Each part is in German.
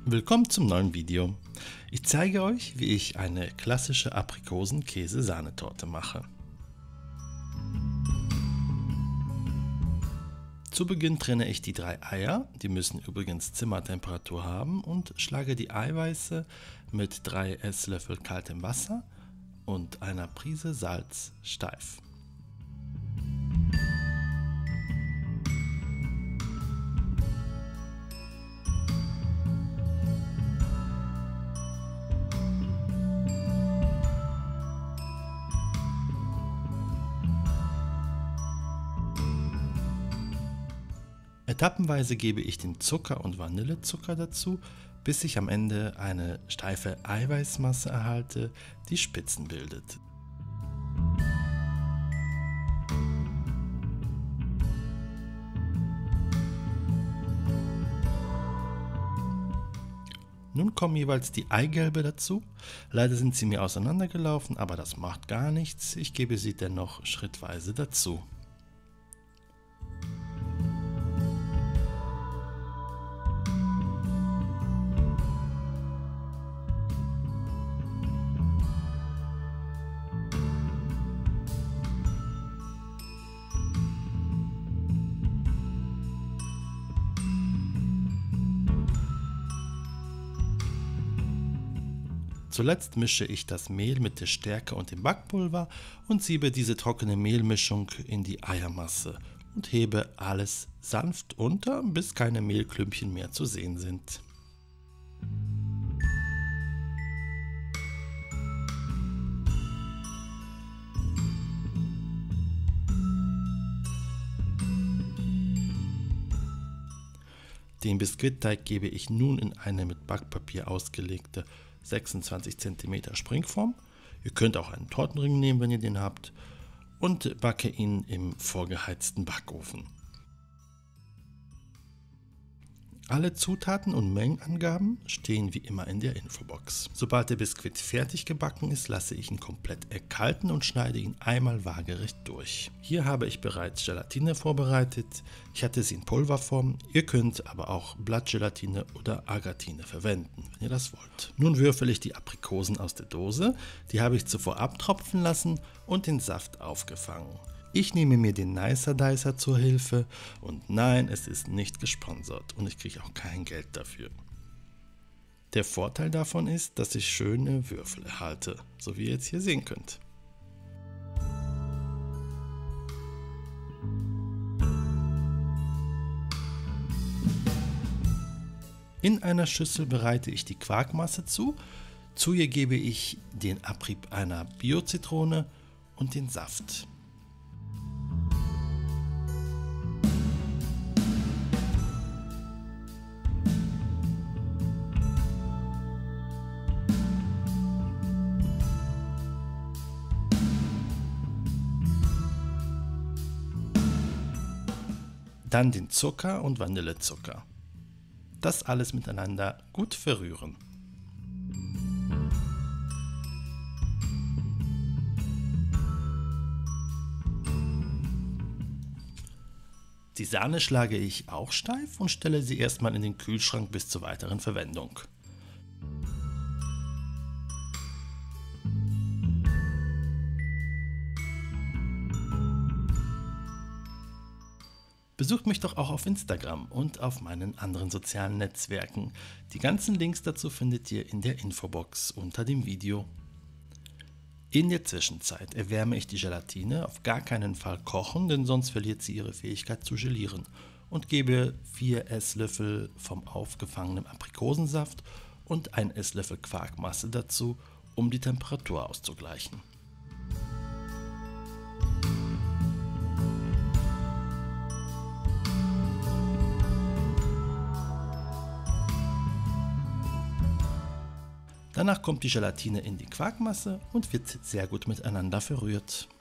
Willkommen zum neuen Video. Ich zeige euch, wie ich eine klassische Aprikosen-Käse-Sahnetorte mache. Zu Beginn trenne ich die 3 Eier, die müssen übrigens Zimmertemperatur haben, und schlage die Eiweiße mit 3 Esslöffel kaltem Wasser und einer Prise Salz steif. Etappenweise gebe ich den Zucker und Vanillezucker dazu, bis ich am Ende eine steife Eiweißmasse erhalte, die Spitzen bildet. Nun kommen jeweils die Eigelbe dazu. Leider sind sie mir auseinandergelaufen, aber das macht gar nichts. Ich gebe sie dennoch schrittweise dazu. Zuletzt mische ich das Mehl mit der Stärke und dem Backpulver und siebe diese trockene Mehlmischung in die Eiermasse und hebe alles sanft unter, bis keine Mehlklümpchen mehr zu sehen sind. Den Biskuitteig gebe ich nun in eine mit Backpapier ausgelegte 26 cm Springform. Ihr könnt auch einen Tortenring nehmen, wenn ihr den habt, und backe ihn im vorgeheizten Backofen. Alle Zutaten und Mengenangaben stehen wie immer in der Infobox. Sobald der Biskuit fertig gebacken ist, lasse ich ihn komplett erkalten und schneide ihn einmal waagerecht durch. Hier habe ich bereits Gelatine vorbereitet. Ich hatte sie in Pulverform. Ihr könnt aber auch Blattgelatine oder Agatine verwenden, wenn ihr das wollt. Nun würfel ich die Aprikosen aus der Dose. Die habe ich zuvor abtropfen lassen und den Saft aufgefangen. Ich nehme mir den Nicer Dicer zur Hilfe und nein, es ist nicht gesponsert und ich kriege auch kein Geld dafür. Der Vorteil davon ist, dass ich schöne Würfel erhalte, so wie ihr jetzt hier sehen könnt. In einer Schüssel bereite ich die Quarkmasse zu. Zu ihr gebe ich den Abrieb einer Bio-Zitrone und den Saft. Dann den Zucker und Vanillezucker. Das alles miteinander gut verrühren. Die Sahne schlage ich auch steif und stelle sie erstmal in den Kühlschrank bis zur weiteren Verwendung. Besucht mich doch auch auf Instagram und auf meinen anderen sozialen Netzwerken. Die ganzen Links dazu findet ihr in der Infobox unter dem Video. In der Zwischenzeit erwärme ich die Gelatine, auf gar keinen Fall kochen, denn sonst verliert sie ihre Fähigkeit zu gelieren, und gebe 4 Esslöffel vom aufgefangenen Aprikosensaft und 1 Esslöffel Quarkmasse dazu, um die Temperatur auszugleichen. Danach kommt die Gelatine in die Quarkmasse und wird sehr gut miteinander verrührt.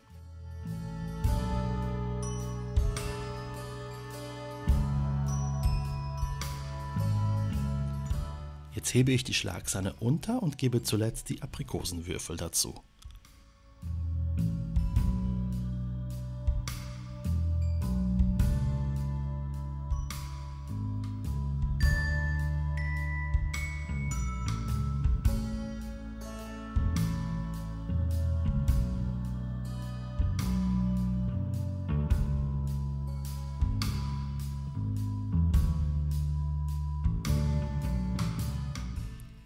Jetzt hebe ich die Schlagsahne unter und gebe zuletzt die Aprikosenwürfel dazu.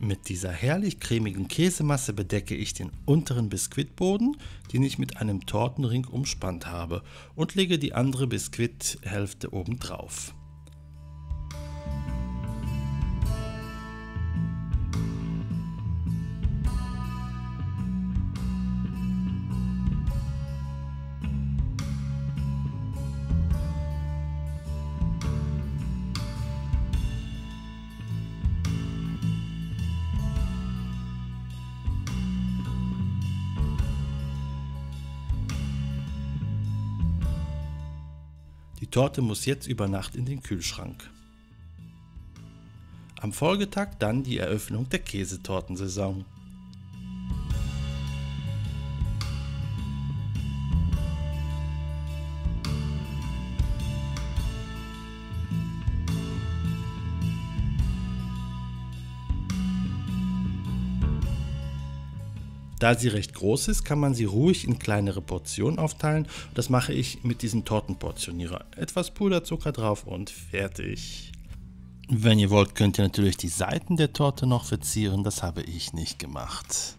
Mit dieser herrlich cremigen Käsemasse bedecke ich den unteren Biskuitboden, den ich mit einem Tortenring umspannt habe, und lege die andere Biskuithälfte oben drauf. Die Torte muss jetzt über Nacht in den Kühlschrank. Am Folgetag dann die Eröffnung der Käsetortensaison. Da sie recht groß ist, kann man sie ruhig in kleinere Portionen aufteilen. Das mache ich mit diesem Tortenportionierer. Etwas Puderzucker drauf und fertig. Wenn ihr wollt, könnt ihr natürlich die Seiten der Torte noch verzieren. Das habe ich nicht gemacht.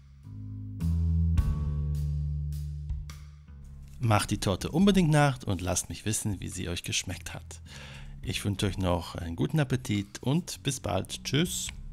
Macht die Torte unbedingt nach und lasst mich wissen, wie sie euch geschmeckt hat. Ich wünsche euch noch einen guten Appetit und bis bald. Tschüss.